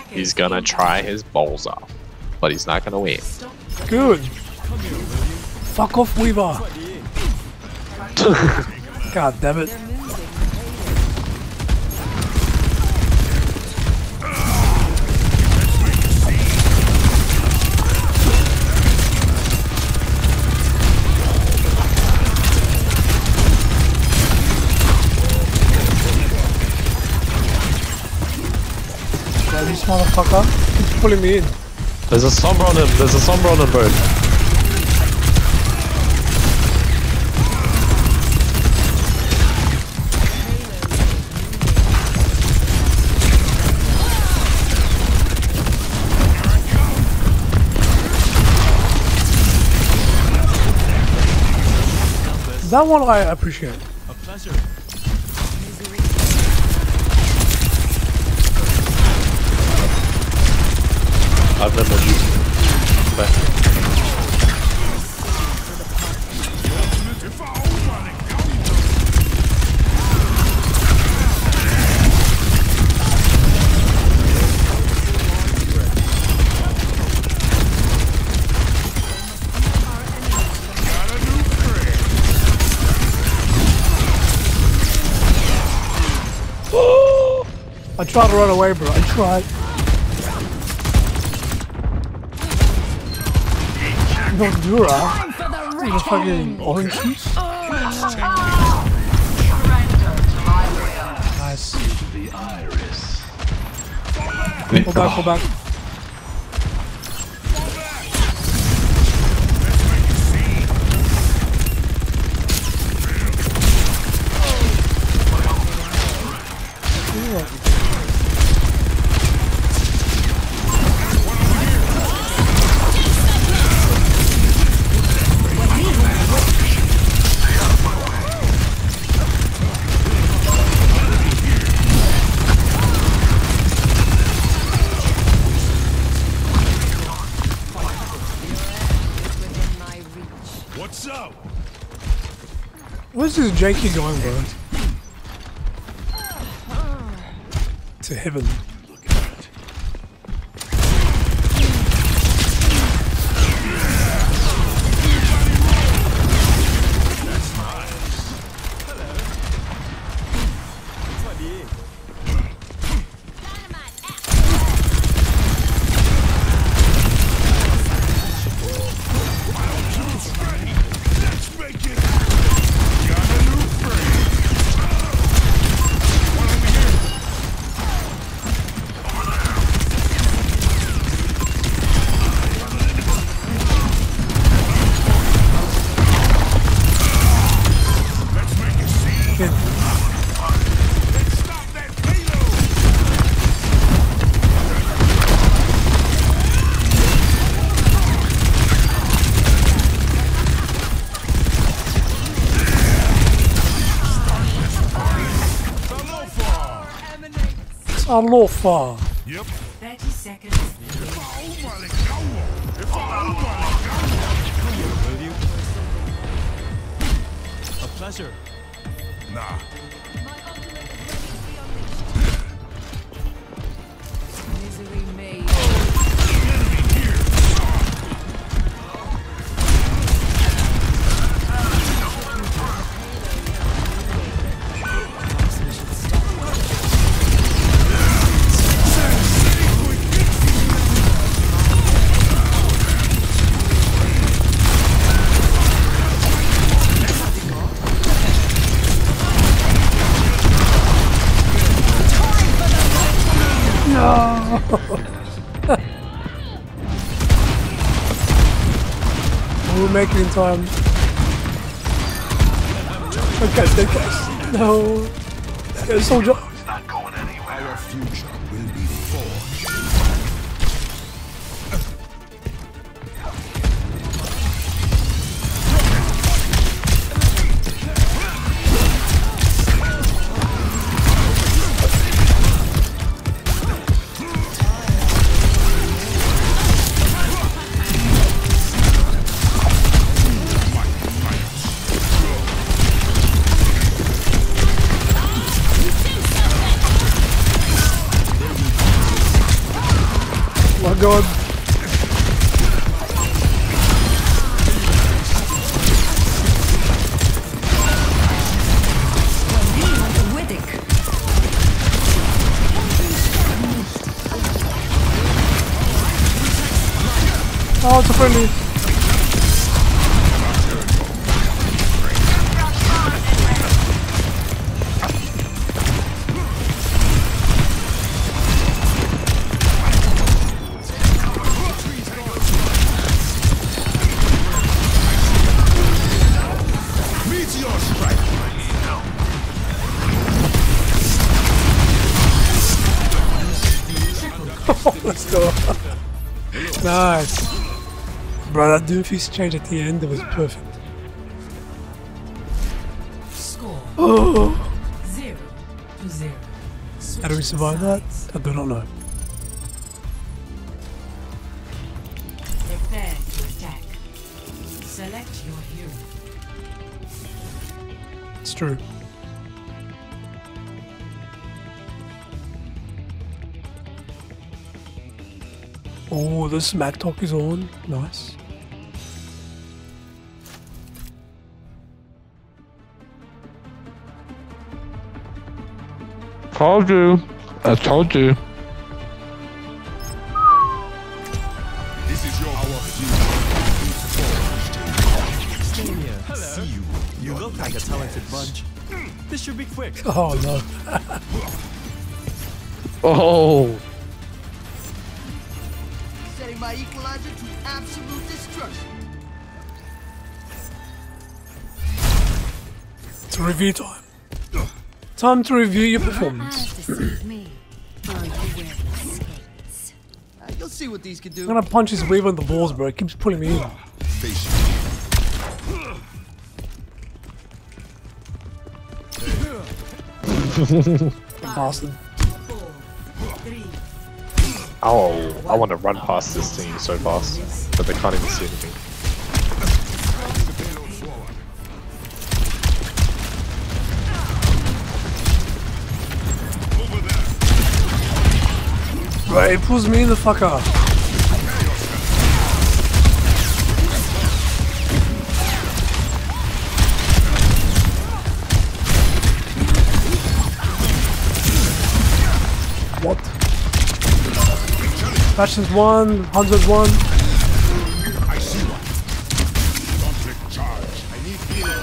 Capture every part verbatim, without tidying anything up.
He's gonna try his balls off, but he's not gonna win. Good. Fuck off, Weaver. God damn it. Yeah, this motherfucker keeps pulling me in. There's a Sombra on him, there's a Sombra on him, bro. That one I appreciate. A pleasure. I've never used it. But I tried to run away, bro. I tried. No Dura. The fucking orange juice. Nice. Pull back, pull back. What's up? Where's this janky going, bro? To heaven. Alofa. Yep. thirty seconds. A pleasure. Nah. Misery made. We'll make it in time. Okay, dead guys. No. Get a soldier. Not going anywhere. Our future will be forged. god. Oh, it's a friendly. Let's go. Nice. Bro, that Doomfist change at the end, that was perfect. Score Oh! zero to zero. How do we survive that? I do not know. Prepare to attack. Select your hero. It's true. Oh, the smack talk is on. Nice. Told you. I told you. This is your our future. Hello. See you. You look like a talented bunch. This should be quick. Oh no. Oh. Setting my equalizer to absolute destruction. It's review time. Time to review your performance. Deceive me. Or you wear skates. Uh, you'll see what these can do. I'm gonna punch his weave on the balls, bro. It keeps pulling me in. Face Bastard. Four, three, Oh, I want to run past this thing so fast, but they can't even see anything. Bro, it pulls me in the fuck up. What? Passions one, hundred one. I see one. Conflict charge. I need healing.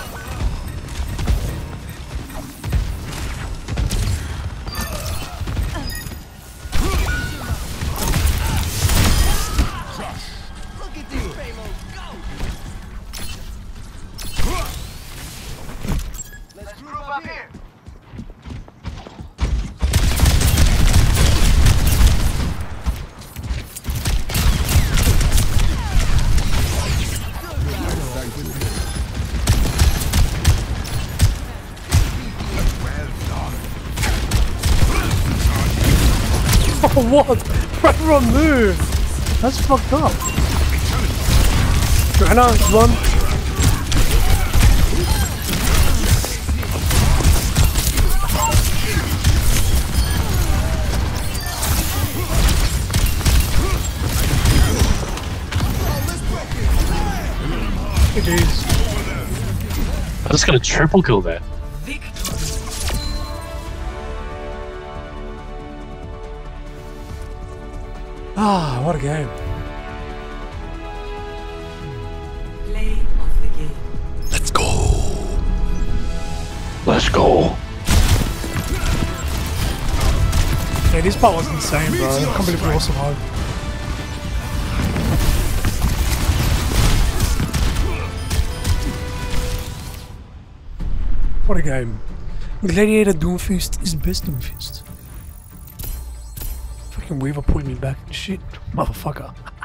Look at these payloads go! Let's group up here. Oh, what? Everyone move! That's fucked up. Joanna, one. Jeez. I just got a triple kill there. Ah, what a game. play of the game. Let's go. Let's go. Yeah, this part was insane, bro. I can't believe we all survived. What a game. Gladiator Doomfist is best Doomfist. Fucking Weaver pulling me back. Shit, motherfucker.